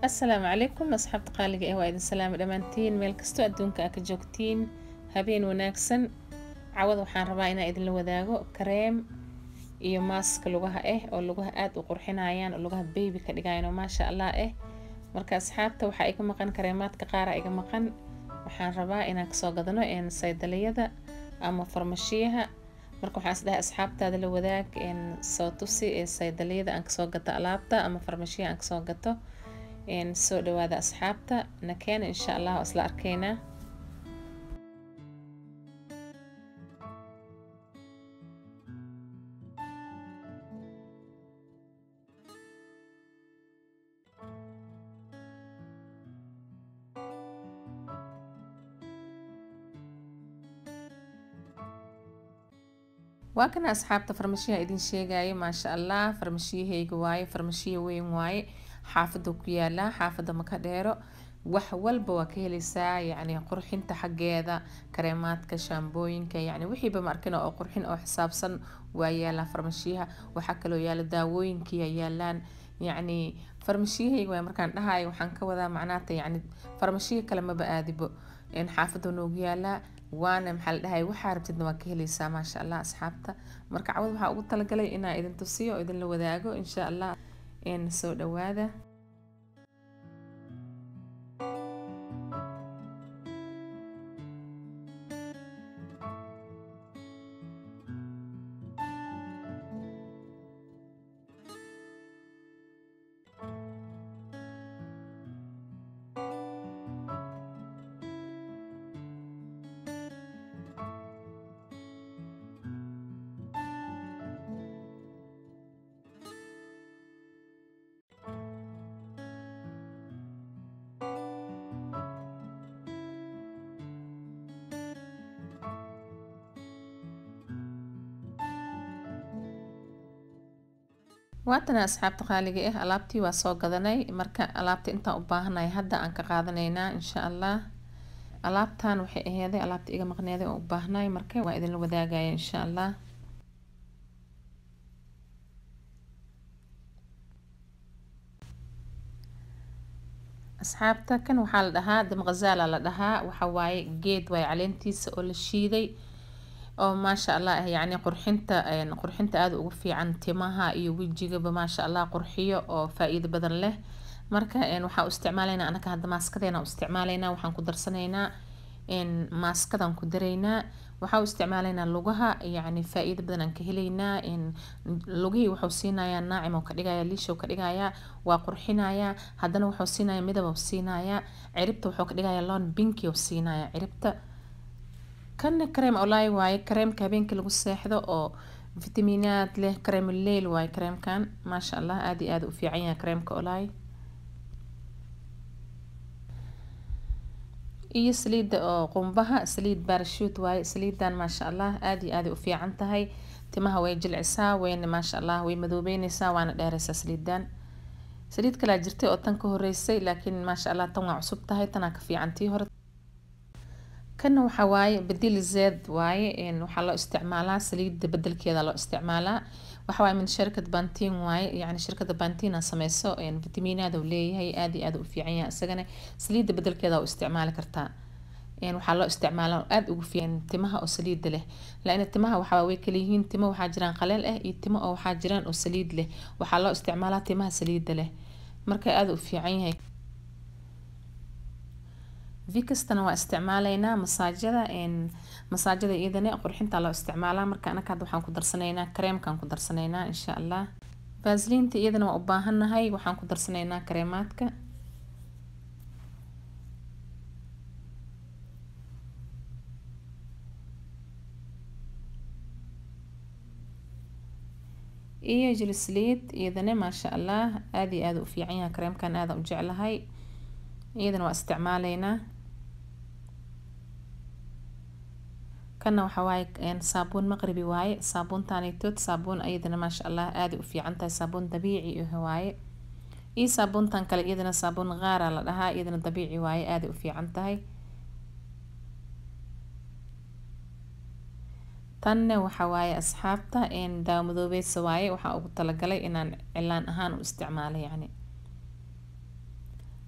السلام عليكم أصحاب قالق وايد السلام دمانتين ميل كستو أدونك أكا جوجتين هابين وناكسن عوض وحان رباينا إذن لوداغو كريم iyo maaska lugaha oo lugaha aad u qurxinayaan oo lugaha baby ka dhigayaan ma sha Allah marka asxaabta waxa ay ka maqan kareemaadka qaar ay ka maqan waxaan rabaa inaan ka soo gadano saydaliyada ama farmashiyaha marka waxaan isdahay asxaabtaada la wadaag soo tusi saydaliyada aan ka soo gato alaabta ama farmashiyaha aan ka soo gato soo dhawaada asxaabta nakeen insha Allah isla arkeynaa وكان أصحاب فرمشيها إدين شيء ما شاء الله فرمشيه هي جواي فرمشيه وين واي حافظ كيالا حافظ مكاديرو وحول بوكيل ساعة يعني قرحين تحجيدا كريمات كشامبوين يعني وحي بمركنا أو قرحين أو حساب صن ويالا فرمشيها وحكلو يالا داوين كيا يالان يعني فرمشيه هي مركان هاي وحنك وذا معناته يعني فرمشيه كلمة بقادبو إن حافظ نوجيالا وانا محل هاي وحاربتنا وكيليسا ما شاء الله أصحابتا مركا عوض waxaa ugu talagalay inaa idin tusiyo idin la wadaago insha Allah soo dhawaada واتنا أصحاب تقاليقي ألابتي واسو قدناي مركا ألابتي انتا أباهناي هدا أنك قادنينا إن شاء الله ألابتان وحي هذي ألابتي إيقا مقنيادي أباهناي مركا وإذن الوداقاي إن شاء الله أصحابتا كان وحال دها دم غزالة لدها وحواي جيد واي علينتيس أول الشيدي oo ma sha Allah yani qurxinta aad ugu fiican timaha iyo wajiga ma sha Allah qurxiyo oo faa'iido badan leh marka waxa u isticmaaleynaa anaka hadda maaskadeena u isticmaaleynaa waxaan ku darsanaynaa maaskadan ku dareynaa waxa u isticmaaleynaa lugaha yani faa'iido badan aan ka heleynaa lugihi wuxuu siinayaa naacim oo ka dhigaya liisho ka dhigaya waa qurxinaya haddana wuxuu siinayaa midab oo siinayaa ciribta wuxuu ka dhigaya loon pinki oo siinayaa ciribta كان كريم أولاي واي كريم كابين كل جسحده أو فيتامينات له كريم الليل واي كريم كان ما شاء الله آدي وفي عينه كريم كأولاي إيه سليد قنبها سليد بارشوت واي سليد دان ما شاء الله آدي وفي عنتهاي تمها ويجل عسا وين ما شاء الله ويمذوبين سا وانا دارسة سليد دان سليد كلا جرتي أو تنكه الرئيسي لكن ما شاء الله تنوع عصبتها تناك في عنتي هرت كان وحواي بديل الزيت واي إن وحلا استعمالها سليد بدل كذا لو استعمالها وحواي من شركة بانتين واي يعني شركة بانتين سميسو إن فيتامينات وليه هي آدي في عيا سجنة سليد بدل كذا واستعمال كرتا يعني وحلا استعمالها وفي إن تمها أو سليد له لأن التمها وحواي كليهين تمه وحاجران قليل يتمه أو حاجران أو سليد له وحلا استعمالها تمها سليد له مركا في عيا فيكستنا واستعمالينا مساجدة إيدنا قرحنتا لو استعمالها مركا أنا كاد وحان كدرسنينا كريم كان كدرسنينا إن شاء الله فازلين تي إيدنا وأباهنا هاي وحان كدرسنينا كريماتك إيه جلسليت إيدنا ما شاء الله آدي في عينها كريم كان آذا وجعلها هاي إيدنا واستعمالينا كنا وحواي صابون مغربي واي صابون تاني توت صابون أيضا ما شاء الله آدي وفي عنده صابون طبيعي هواي إيه صابون تانكل أيضا صابون غارة لها أيضا طبيعي واي آدي وفي عنده tan waxa waaye asxaabta daamadoobeedsa waaye waxaa ugu talagalay inaan cilaan ahaan u isticmaalo yani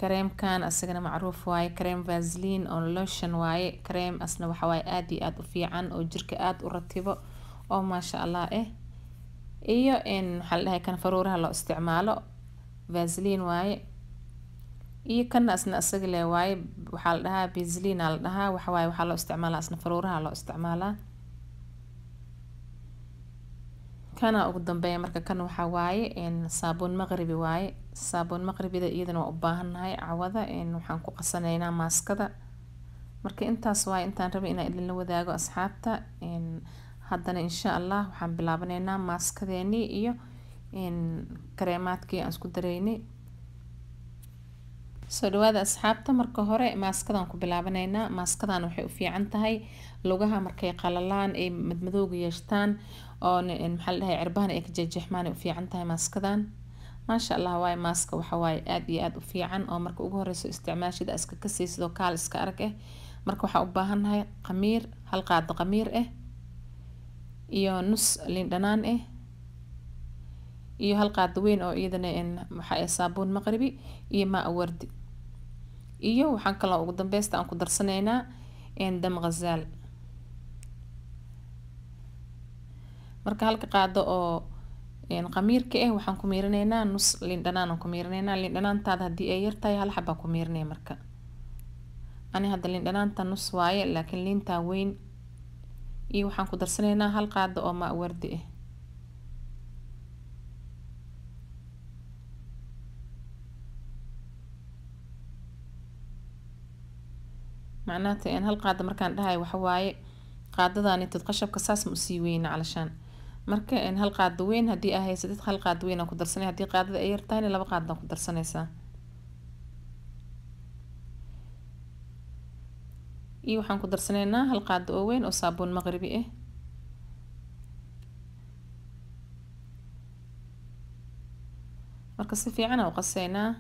كريم كان أسجنا معروف واي كريم فازلين أو لوشن واي كريم أصلا وحواي آدي آد وفي عن أو جرك آد ورتبه أو ما شاء الله إيه إن حلها كان فرورها لو استعماله فازلين واي إيه كان أصلا أسجله واي وحلها بيزلين على لها وحواي وحلو استعمالها أصلا فرورها لو استعمالها كان أقدم بيا مركا كان وحواي إن صابون مغربي واي صابون مغربي ده إيدن وأباهن هاي عوضة إن وحنكو قصنينا ماسكدا مركا إنتاس واي إنتان ربي إنا إدن لو داقو أصحابتا إن هادنا إن شاء الله وحن بلابنينا ماسكديني إيو إن كريماتكي أنسكو دريني soo dhawaada asxaabta marka hore maaskadan ku bilaabaneynaa maaskadan waxay u fiican tahay lugaha markay qalalaan ay madmadowga yeeshtaan oo maxaa la dhahay cirbahan ay ka jeexmaan u fiican tahay maaskadan maasha Allah waay maaska waxa waay aad iyo aad u fiican oo marka ugu horeyso isticmaashida iska kasaysido kaal iska arag marka waxa u baahannahay qamiir hal qaad qamiir iyo nus liin dhanaan iyo hal qaad weyn oo iyadana waxa ay saabuun maqribi iyo maa wardi iyo waxaan kala ugu dambeystaa aan ku darsanaynaa dam ghazaal marka halka qaado oo qamiirka waxaan ku miirinaynaa nus liin dhanaan aan ku miirinaynaa liin dhanaantaada hadii ay yartahay hal xabba ku miirinay marka ani hadda liin dhanaanta nus waaye laakiin liinta weyn iyo waxaan ku darsanaynaa hal qaado oo maa wardi معناته إن هالقاعدة مركان دهاي وحواي قاعدة أني تتقشب كساس مسيوين علشان مركا إن هالقاعدة وين هدي هي سديت هالقاعدة وين أقدر سنة هدي قاعدة أير تاني لا بقاعدة أقدر سنة سا إيه وحن قدر سنة هالقاعدة وين وصابون مغربي مركا سفي عنا وقصيناه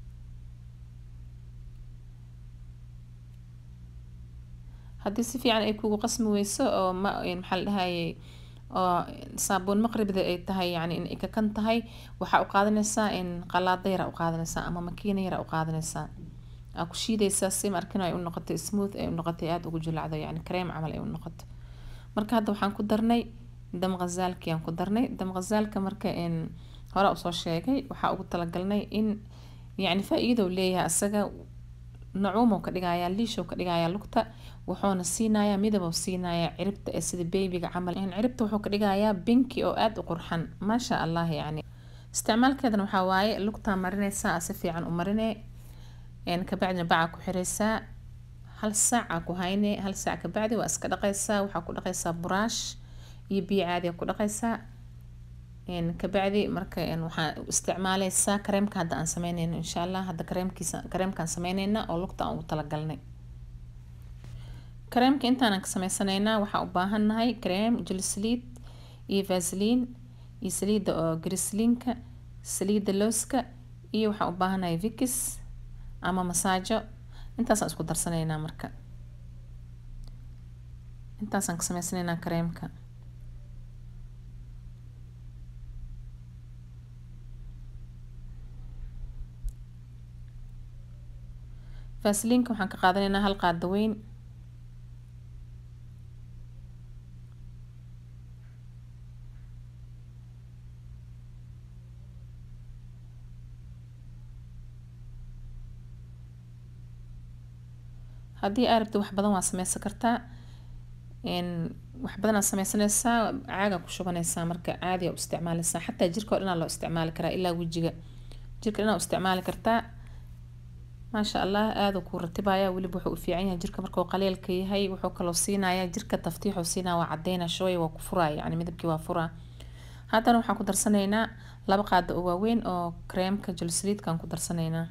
haddii si fiican ay kugu qasmi weyso oo ma maxal dhahay oo saabuun maqribida ay tahay yani in ka kan tahay waxa u qaadanaysaa in qalaad yar u qaadanaysaa ama makiina yar u qaadanaysaa ku shiidaysaa si markina ay u noqoto smooth ay u noqoto aad ugu jilacdo yani cream amal ay u noqoto marka hadda waxaan ku darnay dam ghazaalki aan ku darnay dam ghazaalka marka in hore u soo sheegay waxa ugu talagalnay in yani faa'iido leeyahay asaga نعومه كدغايا ليشو كدغايا لugta wuxuuna siinaya midab oo siinaya ciribta sida babyga camal in ciribta wuxuu kadhigayaa binki oo aad u qurxan ma sha Allah yani isticmaalkeedana waxa waaye lugta marinaysa si fiican u marinay ka bacdina baca ku xiraysa hal saac ku haynay hal saac ka bacdi waa iska dhaqaysa waxa ku dhaqaysa buraash iyo biyo caadi ku dhaqaysa كبعدي مركا waxaan isticmaalaysaa kareemka hadda aan sameynayno insha Allah hadda kareemkan sameynayna oo lugta aan u talagalnay kareemka intaan ka sameysanayna waxa u baahannahay kareem glycerin iyo vaseline iyo saliida oo glycerinka saliida looska iyo waxa u baahannahay vicks ama masaajo intaas aan isku darsanayna marka intaas aan ka sameysanayna kareemka فاسلينك waxaan ka qaadanaynaa hal qaado weyn hadii aad rabto wax badan waa sameysan kartaa wax badan aad sameysanaysaa caaga ku shubanaysaa marka caadi u isticmaalaysaa xataa jirka oo dhan loo isticmaali karaa ilaa wajiga jirka dhan u isticmaali kartaa ما شاء الله هذا كور رتبايا واللي بوحو في عينها جركة مركو قليل كي هي وحو كلو سينا يا جركة تفتيح وسينا وعدينا شوي وكفرا يعني مدبكي وافرا هذا نوحا كدر سنينا لبقى عد وين او كريم كجلسريت كان كدر سنينا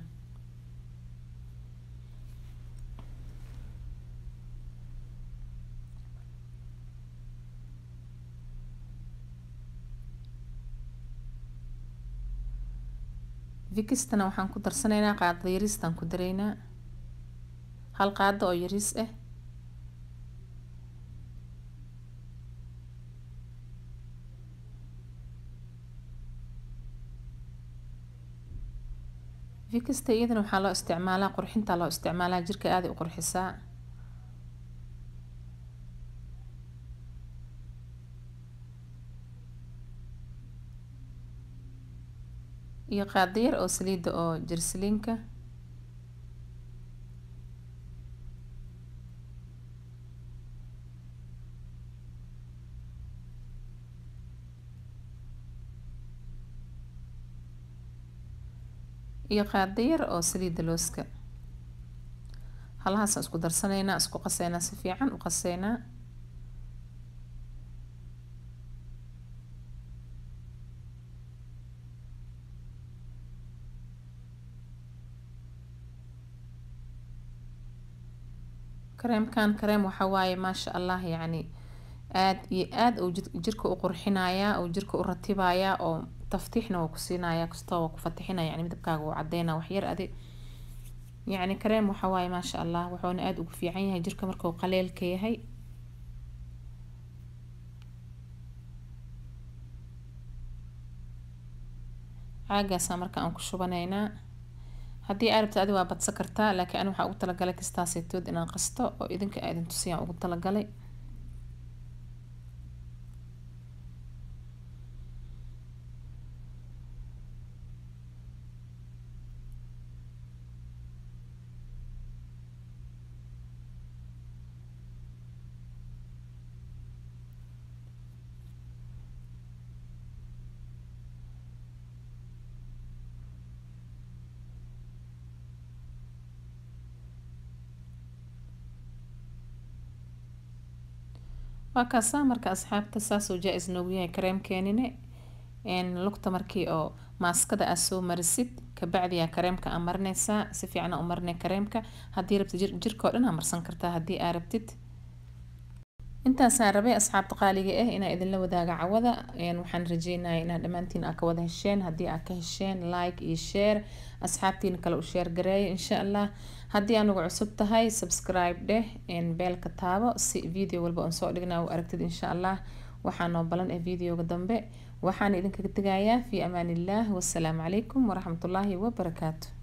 فيكستنا waxaan ku darsanaynaa qaadada yaristan ku dareynaa hal qaado oo yaris Vikasta iyadana waxaa loo isticmaalaa qurxinta loo isticmaalaa jirka aad u qurxisaa. iyo qaado yar oo saliida oo jirsiliinka iyo qaado yar oo saliida looska. halahaas isku darsaneynaa, isku qaseynaa, si fiican u qaseynaa. kareemkan kareem waxa waaye maasha Allah yani aad iyo aad oo jirka u qurxinaya oo jirka u ratibaya oo taftiixna uu ku siinaya kastoo ku fatixinaya yani midabkaaga uu cadeena wax yar adi yani kareem waxa waaye maasha Allah wuxuuna aad ugu fiican yahay jirka markuu qaleelka yahay. caagaas marka aan ku shubaneynaa haddii aad rabto adi waa badsan kartaa laakiin aan waxa ugu talagalay kastaasitood inaan qasto oo idinka aad intusiyaan ugu talagalay. وكاسا marka asxaabta saas oo jaa-is noogu yahay kareemkeenina lugta markii oo maaskada aad soo marisid ka bacdi yaa kareemka aad marinaysaa si fiican u marinay kareemka haddii rabtid jirka oo dhan aad marsan kartaa haddii aad rabtid. intaasaan rabay asxaabta qaaliga ah inaan idinla wadaaga cawada waxaan rajeynayaa inaad dhammaantiin aad ka wada hesheen. haddii aad ka hesheen like iyo share asxaabtiina kale u share gareeya insha Allah. haddii anugu cusub tahay subscribe dheh beelka taabo si video walba aan soo dhignaa u aragtid insha Allah. waxaan noo balan ee videoga dambe waxaan idinkaga tegayaa fi amaanillah wassalaamu calaykum waraxmatullaahi wabarakaatuh.